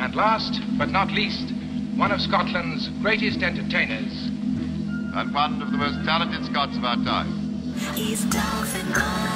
And last, but not least, one of Scotland's greatest entertainers. And one of the most talented Scots of our time. He's Dolphin.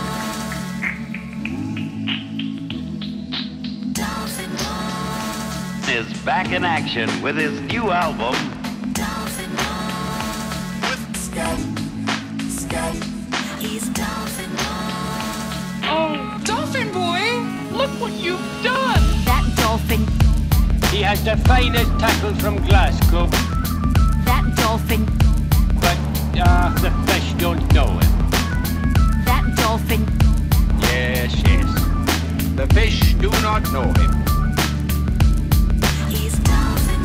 Dolphin. Is back in action with his new album. Dolphin. With Skate. He's Dolphin. Oh, Dolphin boy, look what you've done. That Dolphin. He has the finest tackle from Glasgow. That Dolphin. But the fish don't know him. That Dolphin. Yes, yes. The fish do not know him. He's Dolphin.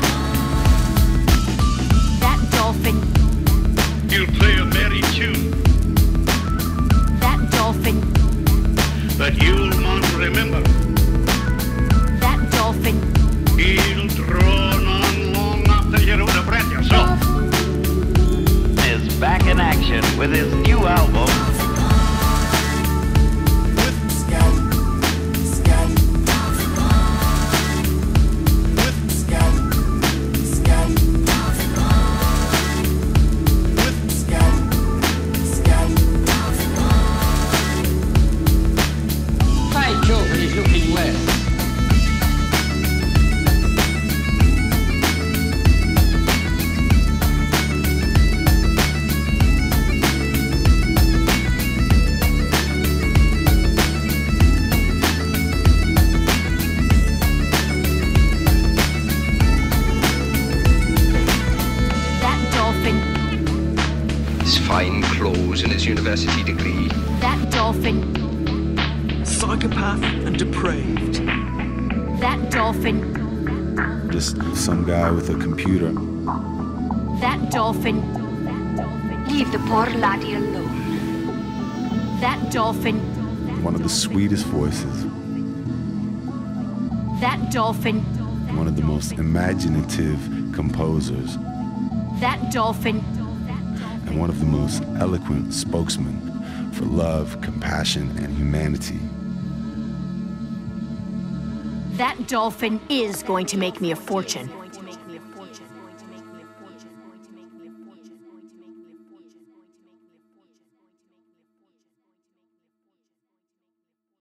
That Dolphin. He'll play a merry tune, That Dolphin. but you'll not remember. That Dolphin. He'll drone on long after you're out of breath yourself. Is back in action with his new album. With Skate. Dolphin. With Skate. Dolphin. With Skate. Dolphin. By Jove, he's looking well. That Dolphin. His fine clothes and his university degree. That Dolphin. Psychopath and depraved. That Dolphin. Just some guy with a computer. That Dolphin. Leave the poor laddie alone. That Dolphin. One of the sweetest voices. That Dolphin. One of the most imaginative composers. That Dolphin. And one of the most eloquent spokesmen for love, compassion, and humanity. That Dolphin is going to make me a fortune.